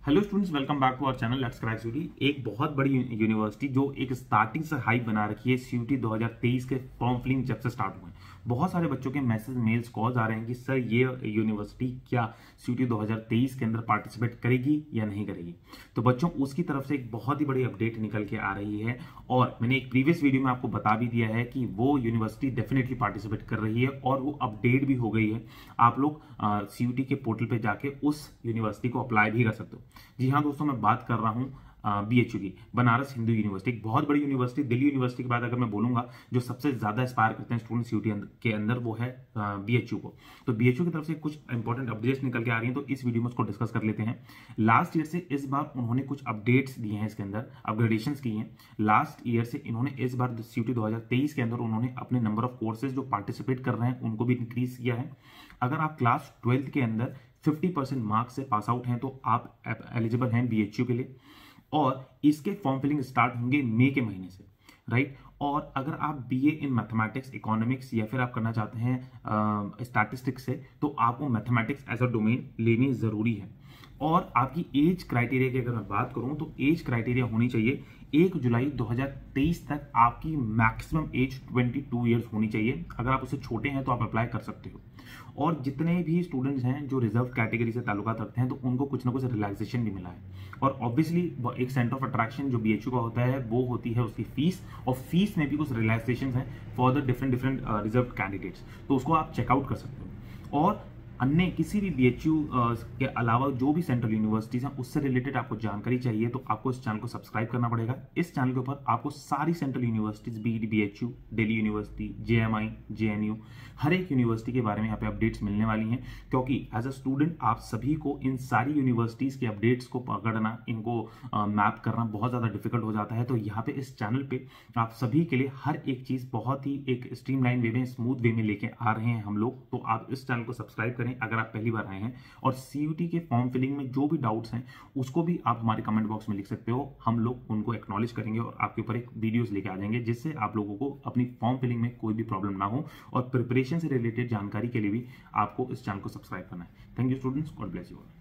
Hello students, welcome back to our channel let's crack CUET. एक बहुत बड़ी university जो एक स्टार्टिंग से हाइप बना रखी है, सीयूटी 2023 के फॉर्म फिलिंग जब से स्टार्ट हुए, बहुत सारे बच्चों के मैसेज मेल्स कॉल्स आ रहे हैं कि सर ये यूनिवर्सिटी क्या सीयूटी 2023 के अंदर पार्टिसिपेट करेगी या नहीं करेगी। तो बच्चों उसकी तरफ से एक बहुत ही बड़ी अपडेट निकल के आ रही है और मैंने एक प्रीवियस वीडियो में आपको बता भी दिया है कि वो यूनिवर्सिटी डेफिनेटली पार्टिसिपेट कर रही है और वो अपडेट भी हो गई है। आप लोग सीयूटी के पोर्टल पे जाके उस यूनिवर्सिटी को अप्लाई भी कर सकते हो। जी हाँ दोस्तों, मैं बात कर रहा हूँ बीएचयू की, बनारस हिंदू यूनिवर्सिटी, एक बहुत बड़ी यूनिवर्सिटी। दिल्ली यूनिवर्सिटी के बाद अगर मैं बोलूंगा जो सबसे ज्यादा एस्पायर करते हैं स्टूडेंट सीयूटी के अंदर, वो है बीएचयू को। तो बीएचयू की तरफ से कुछ इंपॉर्टेंट अपडेट्स निकल के आ रही हैं, तो इस वीडियो में उसको डिस्कस कर लेते हैं। लास्ट ईयर से इस बार उन्होंने कुछ अपडेट्स दिए हैं, इसके अंदर अपग्रेडेशन की हैं। लास्ट ईयर से इन्होंने इस बार सीयूटी 2023 के अंदर उन्होंने अपने नंबर ऑफ कोर्सेज जो पार्टिसिपेट कर रहे हैं उनको भी इंक्रीज किया है। अगर आप क्लास 12th के अंदर 50% मार्क्स से पास आउट हैं तो आप एलिजिबल हैं बीएचयू के लिए, और इसके फॉर्म फिलिंग स्टार्ट होंगे मई के महीने से, राइट। और अगर आप बीए इन मैथमेटिक्स, इकोनॉमिक्स या फिर आप करना चाहते हैं स्टैटिस्टिक्स से, तो आपको मैथमेटिक्स एज अ डोमेन लेनी जरूरी है। और आपकी एज क्राइटेरिया की अगर मैं बात करूं तो एज क्राइटेरिया होनी चाहिए 1 जुलाई 2023 तक आपकी मैक्सिमम एज 22 ईयर्स होनी चाहिए। अगर आप उससे छोटे हैं तो आप अप्लाई कर सकते हो। और जितने भी स्टूडेंट्स हैं जो रिजर्व कैटेगरी से ताल्लुकात रखते हैं तो उनको कुछ ना कुछ रिलैक्सेशन भी मिला है। और ऑब्वियसली एक सेंटर ऑफ अट्रैक्शन जो बीएचयू का होता है वो होती है उसकी फीस, और फीस में भी कुछ रिलैक्सेशन है for the different reserve candidates, तो उसको आप चेकआउट कर सकते हो। और अन्य किसी भी बीएचयू के अलावा जो भी सेंट्रल यूनिवर्सिटीज हैं उससे रिलेटेड आपको जानकारी चाहिए तो आपको इस चैनल को सब्सक्राइब करना पड़ेगा। इस चैनल के ऊपर आपको सारी central universities, BHU, Delhi university, JMI, JNU, हर एक यूनिवर्सिटी के बारे में यहाँ पे अपडेट्स मिलने वाली हैं। क्योंकि एज अ स्टूडेंट आप सभी को इन सारी यूनिवर्सिटीज के अपडेट्स को पकड़ना, इनको मैप करना बहुत ज़्यादा डिफिकल्ट हो जाता है। तो यहाँ पे इस चैनल पे आप सभी के लिए हर एक चीज़ बहुत ही एक स्ट्रीमलाइन वे में, स्मूथ वे में लेके आ रहे हैं हम लोग। तो आप इस चैनल को सब्सक्राइब करें अगर आप पहली बार आए हैं। और सीयूटी के फॉर्म फिलिंग में जो भी डाउट्स हैं उसको भी आप हमारे कमेंट बॉक्स में लिख सकते हो, हम लोग उनको एक्नॉलेज करेंगे और आपके ऊपर एक वीडियोस लेके आ जाएंगे जिससे आप लोगों को अपनी फॉर्म फिलिंग में कोई भी प्रॉब्लम ना हो। और प्रिपरेशन से रिलेटेड जानकारी के लिए भी आपको इस चैनल को सब्सक्राइब करना है। Thank you students, God bless you all.